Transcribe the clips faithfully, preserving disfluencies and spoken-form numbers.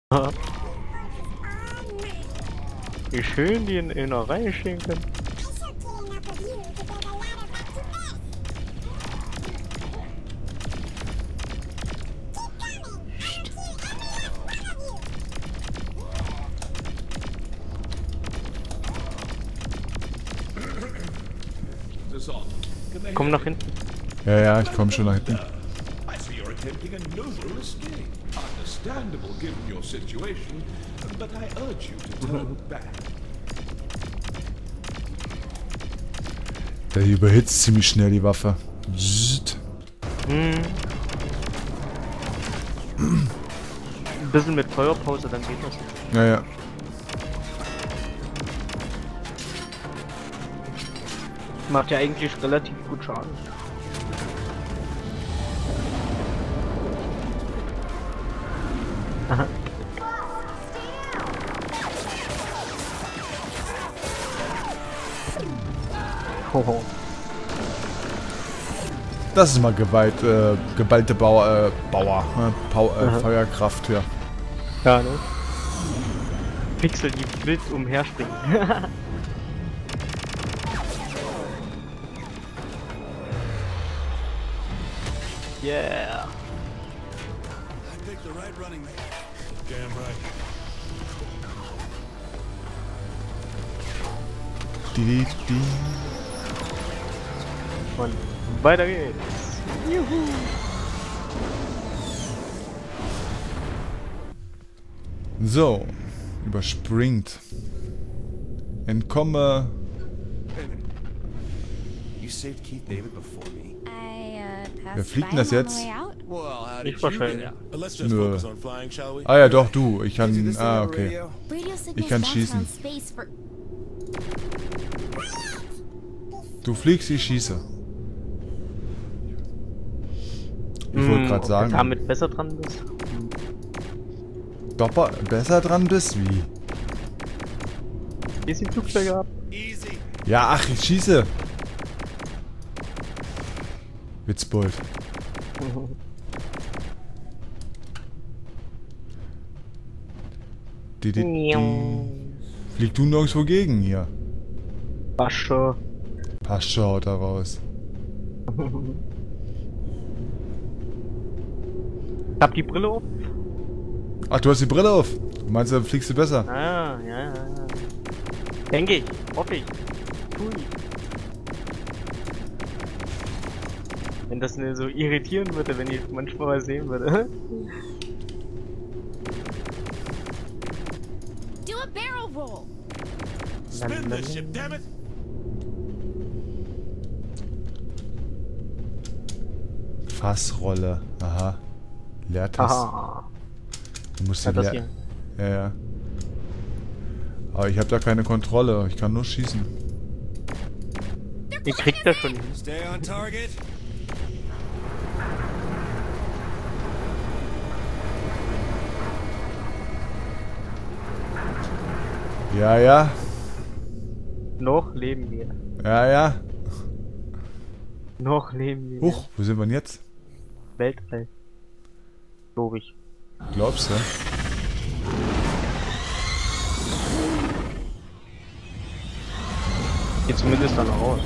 Wie schön die in einer Reihe stehen können. Komm nach hinten. Ja, ja, ich komme schon nach hinten. Understandable given your situation, but I urge you to turn back. Der überhitzt ziemlich schnell die Waffe. Zzt. Hm. Ein bisschen mit Feuerpause, dann geht das. Ja, ja. Macht ja eigentlich relativ gut Schaden. Aha. Hoho. Das ist mal Gewalt, äh, geballte Bauer, äh, Bauer, ne? Pau äh, Feuerkraft, ja. Ja, ne? Pixel, die wild umherspringen. Yeah. Die, die, die. Und weiter geht's. Juhu. So, überspringt. Entkomme. You saved Keith David before me. I, uh, Wer passed fliegt by denn das him on jetzt? the way out. Well, how Ich wahrscheinlich. Let's just Nö. focus on flying, shall we? Ah ja, doch, du. Ich Can you kann... this thing Ah, on okay. radio? Radio signals Ich kann bounce schießen. around space for- Du fliegst, ich schieße. Ich wollte Hm, gerade ob sagen, du damit besser dran bist. Dopper besser dran bist? Wie? Hier ist die Flugzeuge ab. Easy. Ja, ach, ich schieße. Witzbold. Die, die, die. Flieg du nirgendwo gegen hier. Wasche. Passt schon, haut da raus. Ich hab die Brille auf. Ach, du hast die Brille auf. Du meinst, dann fliegst du besser? Ah, ja, ja, ja. Denke ich. Hoffe ich. Tui. Wenn das mir so irritieren würde, wenn ich manchmal mal sehen würde. Do a barrel roll. Spin this ship, damn it! Fassrolle. Aha. Leertest. Haha. Du musst Ja, die das leer... hier. Ja, ja. Aber ich habe da keine Kontrolle. Ich kann nur schießen. Ich krieg das schon hin. Stay on target. Ja, ja. Noch leben wir. Ja, ja. Noch leben wir. Huch, wo sind wir denn jetzt? Weltall. Glaube ich. Glaubst du? Geht zumindest dann raus.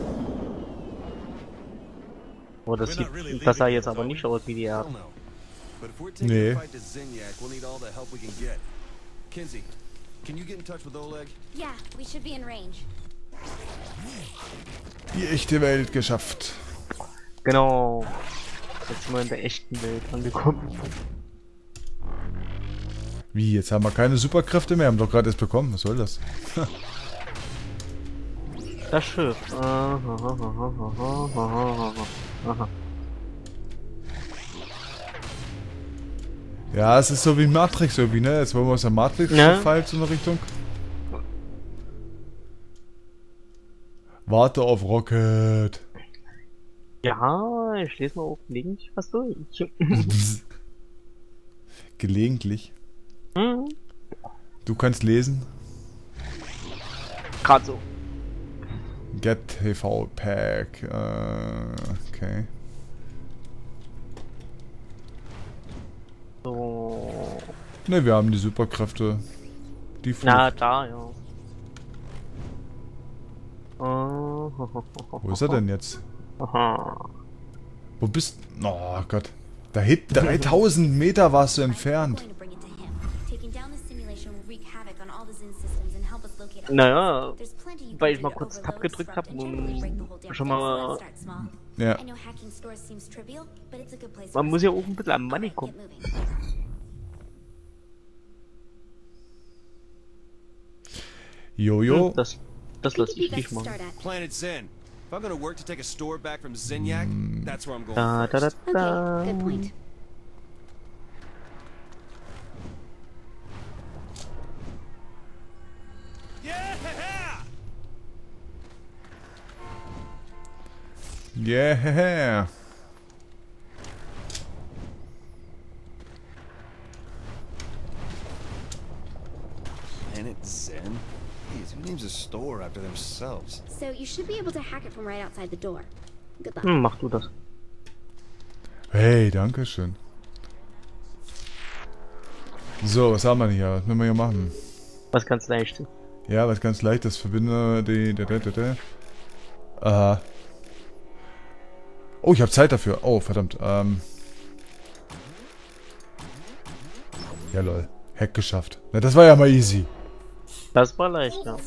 Oh, das sieht, das sah jetzt aber nicht aus wie die Erde. But if we're taking Nee. the fight to Zinyak, we'll need all the help we can get. Kinsey, can you get in touch with Oleg? Yeah, we should be in range. Die echte Welt geschafft. Genau. Jetzt sind wir in der echten Welt angekommen. Wie, jetzt haben wir keine Superkräfte mehr? Haben doch gerade erst bekommen. Was soll das? Das Schiff. Aha, aha, aha, aha, aha. Ja, es ist so wie Matrix irgendwie, ne? Jetzt wollen wir aus der Matrix Ja. fallen, so eine Richtung. Warte auf Rocket. Ja, ich lese mal oben links was durch. Gelegentlich. Hm, Du kannst lesen. Gerade so. Get T V Pack. Äh, okay. So. Ne, wir haben die Superkräfte. Die Flucht. Na, da, ja. Oh, Wo ist er denn jetzt? Aha. Wo bist... Oh Gott. Da hit dreitausend Meter warst du entfernt. Naja, weil ich mal kurz Tab gedrückt habe und schon mal... Ja. Man muss ja auch ein bisschen am Money gucken. Jojo. Hm, das, das lasse ich dich machen. Planet Zen. If I'm gonna work to take a store back from Zinyak, that's where I'm going Da, da, da, first. da. Okay, good point. Yeah! Yeah. Planet Zen? Jeez, who names a store after themselves? So you should be able to hack it from right outside the door. Good luck. Hm, mach du das. Hey, danke schön. So, was haben wir denn hier? Was müssen wir hier machen? Was ganz leicht. Ja, was ganz leichtes. Verbinde die... die, die, die, die. Äh. Oh, ich habe Zeit dafür. Oh, verdammt. Ähm. Ja, lol. Hack geschafft. Na, das war ja mal easy. Das war leicht, ja.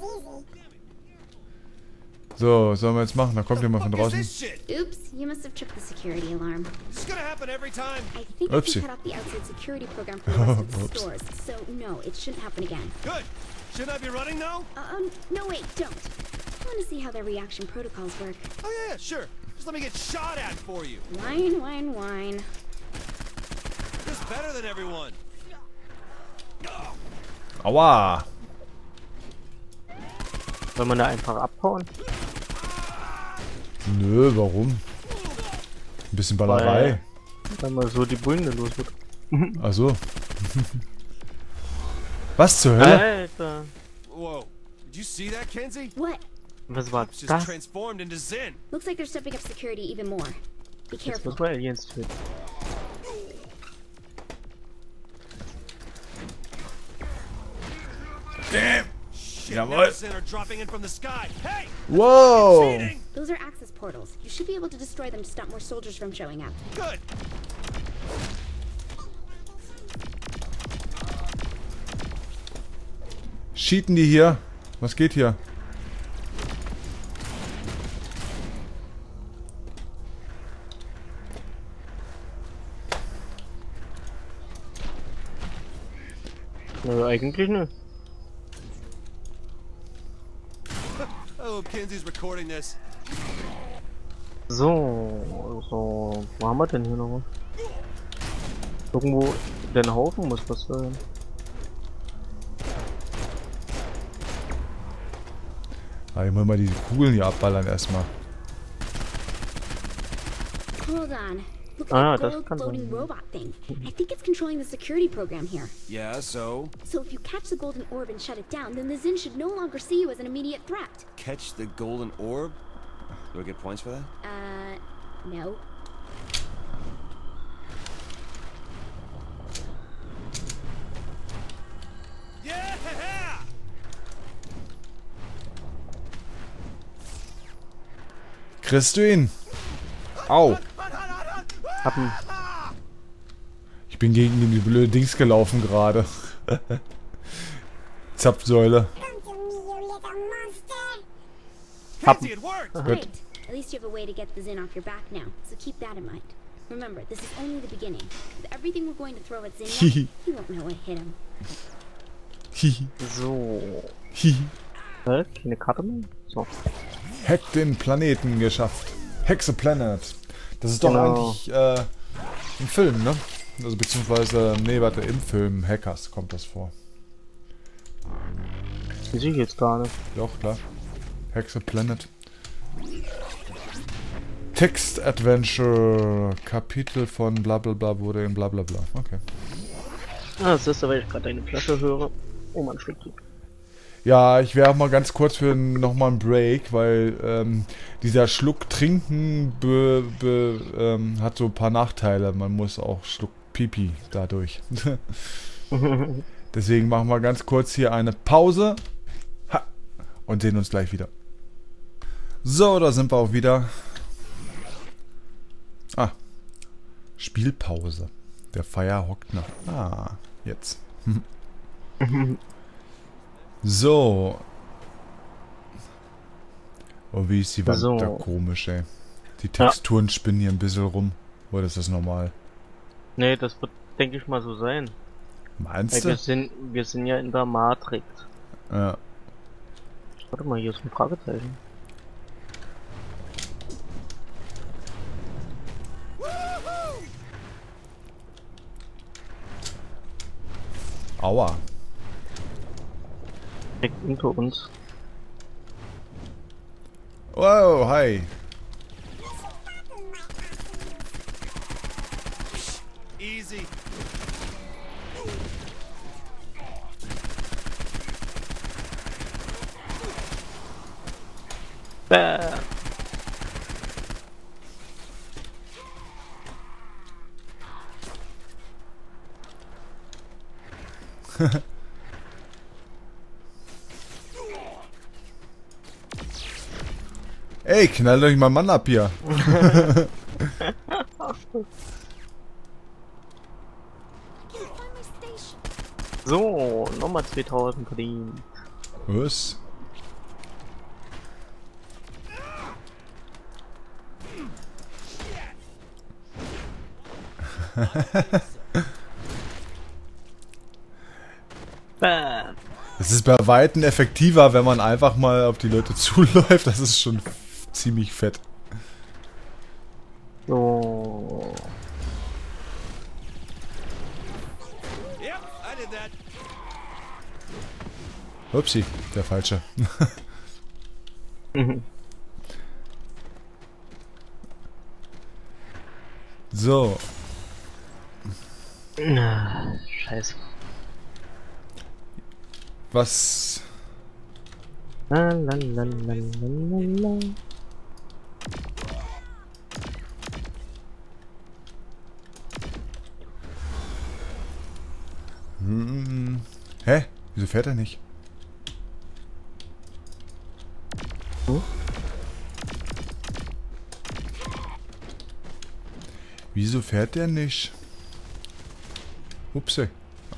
So, was sollen wir jetzt machen? Da kommt jemand von What draußen. is this shit? Oops, you must have tripped the security alarm. This is gonna happen every time. I think I Oopsie. can cut off the outside security program for the rest of the Oops. stores, so no, it shouldn't happen again. Good. Shouldn't I be running now? Um, no wait, don't. I want to see how their reaction protocols work. Oh yeah, yeah, sure. Just let me get shot at for you. Wine, wine, wine. Just better than everyone. Aua. Soll man da einfach abhauen? Nö, warum? Ein bisschen Ballerei. Wenn man so die Bullen los wird. Also. Was zur Hölle? Alter. Whoa. Did you see that, Kenzie? What? Was war It's just das? transformed into Zen. Looks like they're stepping up security even more. Be Jetzt careful. muss man Aliens töten. Damn. Shit, Jawohl. now Zen are dropping in from the sky. Hey! Wow. Cheating! Those are access portals. You should be able to destroy them to stop more soldiers from showing up. Good. Cheaten die hier? Was geht hier? Nö, eigentlich nicht. I hope Kenzie's recording this. So, so, wo haben wir denn hier noch was? Irgendwo, den Haufen muss was sein. Ah, ich muss mal die Kugeln hier abballern erstmal. Hold on. Looks Ah, like a das gold kann floating sein. robot thing. I think it's controlling the security program here. Yeah, so? So if you catch the golden orb and shut it down, then the Zin should no longer see you as an immediate threat. Catch the golden orb? Do I get points for that? Uh, no. Yeah! Kriegst du ihn? Au. Hab ihn. Ich bin gegen die blöde Dings gelaufen gerade. Zapfsäule. Hab Kenzie, it worked! Great. At least you have a way to get the Zin off your back now, so keep that in mind. Remember, this is only the beginning. With everything we're going to throw at Zin now, he won't know what hit him. Hihi. So. Hihi. Hä? Keine Karte mehr? So. Hack den Planeten geschafft. Hack the Planet. Das ist doch Genau. eigentlich äh, ein Film, ne? Also beziehungsweise, nee, warte, im Film Hackers kommt das vor. Die sehe ich jetzt gar nicht. Doch, klar. Hack the Planet. Text Adventure. Kapitel von blablabla wurde in blablabla. Okay. Ah, das ist, weil ich gerade deine Flasche höre. Oh man, Schluck. Ja, ich wäre auch mal ganz kurz für nochmal einen Break, weil ähm, dieser Schluck trinken be, be, ähm, hat so ein paar Nachteile. Man muss auch Schluck Pipi dadurch. Deswegen machen wir ganz kurz hier eine Pause. Ha. Und sehen uns gleich wieder. So, da sind wir auch wieder. Ah. Spielpause. Der Feier hockt noch. Ah, jetzt. So. Oh, wie ist die Wand So. da komisch, ey. Die Texturen spinnen hier ein bisschen rum. Oder ist das normal? Nee, das wird, denke ich mal, so sein. Meinst Weil wir du? sind, wir sind ja in der Matrix. Ja. Warte mal, hier ist ein Fragezeichen. Aua. Direkt unter uns. Wow, hi. Easy. Bäh. Ey, knallt euch mal Mann ab hier. So, nochmal zweitausend verdient. Was? Bäh. Es ist bei Weitem effektiver, wenn man einfach mal auf die Leute zuläuft. Das ist schon ziemlich fett. So. Yep, I did that. Upsi, der falsche. So. Ah, Scheiße. Was? La, la, la, la, la, la. Hm. Hä? Wieso fährt er nicht? Hm? Wieso fährt der nicht? Upsi.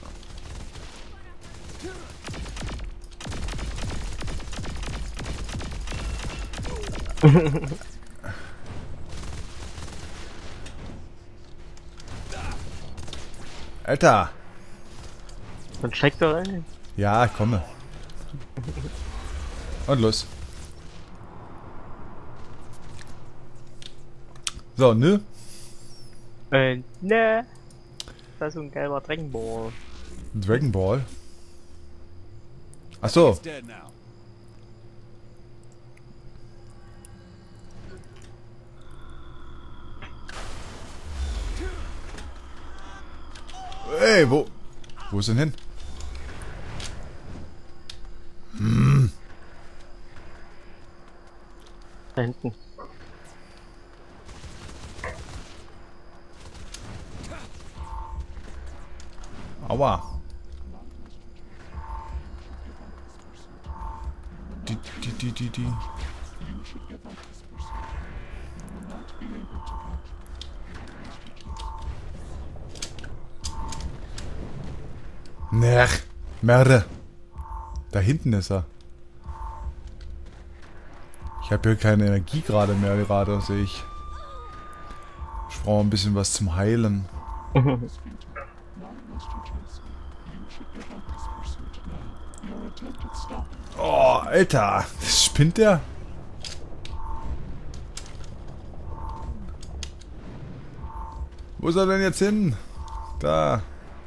Alter! Dann steigt er rein. Ja, komme. Und los. So, ne? Äh, ne. Das ist so ein gelber Dragon Ball. Dragon Ball. Ach so. It's dead now. Ey, wo? Wo ist denn hin? Hm. Da hinten. Aua. Die, die, die, die, die. Ner, Merre. Da hinten ist er. Ich habe hier keine Energie gerade mehr, gerade sehe ich. Ich brauche ein bisschen was zum Heilen. Oh, Alter. Spinnt der? Wo ist er denn jetzt hin? Da.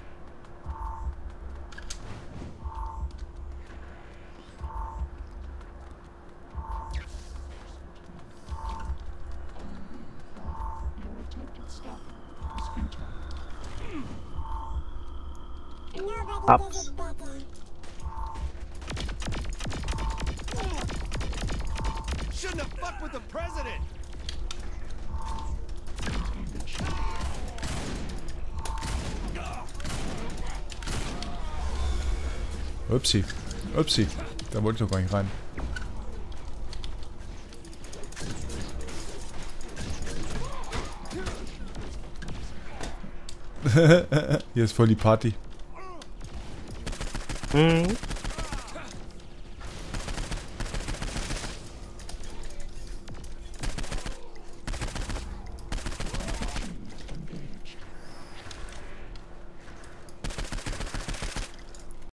Ups. Shouldn't have fucked with the president. Upsi. Upsi. Da wollte ich doch gar nicht rein. Hier ist voll die Party. Mhm.